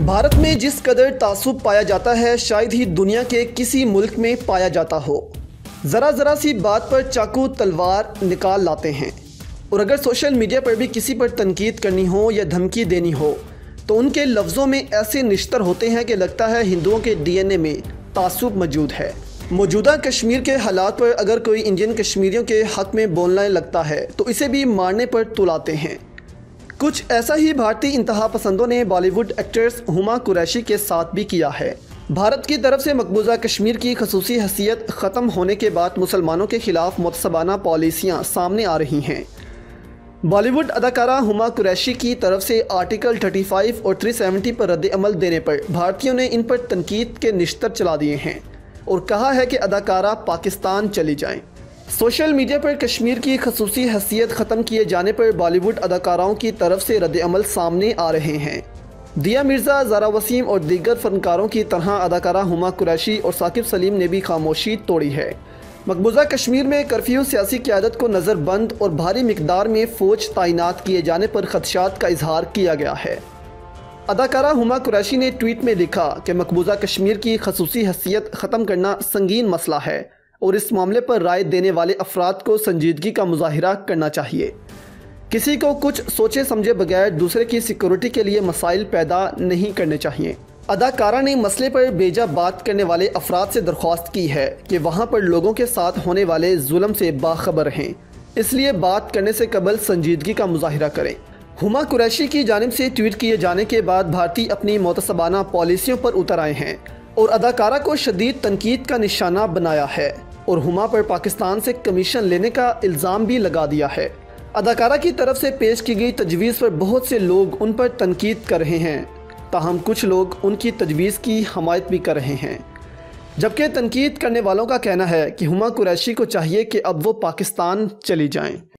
भारत में जिस कदर तासुब पाया जाता है शायद ही दुनिया के किसी मुल्क में पाया जाता हो। ज़रा सी बात पर चाकू तलवार निकाल लाते हैं, और अगर सोशल मीडिया पर भी किसी पर तनकीद करनी हो या धमकी देनी हो तो उनके लफ्ज़ों में ऐसे निश्तर होते हैं कि लगता है हिंदुओं के DNA में तासुब मौजूद है। मौजूदा कश्मीर के हालात पर अगर कोई इंडियन कश्मीरियों के हक़ में बोलने लगता है तो इसे भी मारने पर तुलाते हैं। कुछ ऐसा ही भारतीय इंतहा पसंदों ने बॉलीवुड एक्ट्रेस हुमा कुरैशी के साथ भी किया है। भारत की तरफ से मकबूजा कश्मीर की खसूसी हैसियत ख़त्म होने के बाद मुसलमानों के खिलाफ मुतसबाना पॉलिसियाँ सामने आ रही हैं। बॉलीवुड अदाकारा हुमा कुरैशी की तरफ से आर्टिकल 35 और 370 पर रद्द अमल देने पर भारतीयों ने इन पर तनकीद के निश्तर चला दिए हैं और कहा है कि अदाकारा पाकिस्तान चली जाएं। सोशल मीडिया पर कश्मीर की खसूसी हैसियत ख़त्म किए जाने पर बॉलीवुड अदाकाराओं की तरफ से रद्द अमल सामने आ रहे हैं। दिया मिर्ज़ा, ज़ारा वसीम और दीगर फनकारों की तरह अदाकारा हुमा कुरैशी और साकिब सलीम ने भी खामोशी तोड़ी है। मकबूजा कश्मीर में कर्फ्यू, सियासी क़यादत को नज़रबंद और भारी मिकदार में फ़ौज तैनात किए जाने पर खदशात का इजहार किया गया है। अदाकारा हुमा कुरैशी ने ट्वीट में लिखा कि मकबूजा कश्मीर की खसूसी हैसियत ख़त्म करना संगीन मसला है और इस मामले पर राय देने वाले अफराद को संजीदगी का मुजाहिरा करना चाहिए। किसी को कुछ सोचे समझे बगैर दूसरे की सिक्योरिटी के लिए मसाइल पैदा नहीं करने चाहिए। अदाकारा ने मसले पर बेजा बात करने वाले अफराद से दरख्वास्त की है कि वहाँ पर लोगों के साथ होने वाले जुल्म से बाखबर रहें, इसलिए बात करने से कबल संजीदगी का मुजाहिरा करें। हुमा कुरैशी की जानिब से ट्वीट किए जाने के बाद भारतीय अपनी मुतसबाना पॉलिसियों पर उतर आए हैं और अदाकारा को शदीद तनकीद का निशाना बनाया है और हुमा पर पाकिस्तान से कमीशन लेने का इल्ज़ाम भी लगा दिया है। अदाकारा की तरफ से पेश की गई तजवीज़ पर बहुत से लोग उन पर तनकीद कर रहे हैं, ताहम कुछ लोग उनकी तजवीज़ की हमायत भी कर रहे हैं, जबकि तनकीद करने वालों का कहना है कि हुमा कुरैशी को चाहिए कि अब वो पाकिस्तान चली जाएं।